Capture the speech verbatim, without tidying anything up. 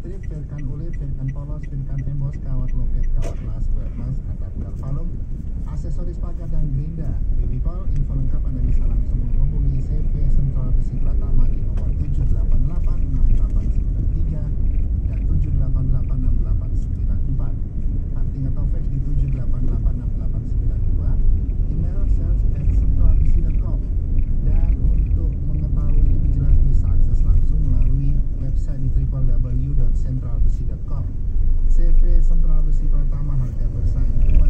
strip, Virkan ulit, Virkan polos, Virkan embos, kawat loket, kawat las, buatmas, adapter valum, aksesoris pagar dan gerinda. People, info lengkap Anda bisa langsung menghubungi C V Sentral Besi Pratama di nomor tujuh delapan delapan enam delapan sembilan tiga dan tujuh delapan delapan enam delapan sembilan empat. Hunting atau fax di tujuh delapan delapan enam delapan sembilan dua, email sales at centralbesi dot com. Dan untuk mengetahui lebih jelas bisa akses langsung melalui website di w w w dot centralbesi dot com. C V Sentral Besi Pratama, harga bersaing.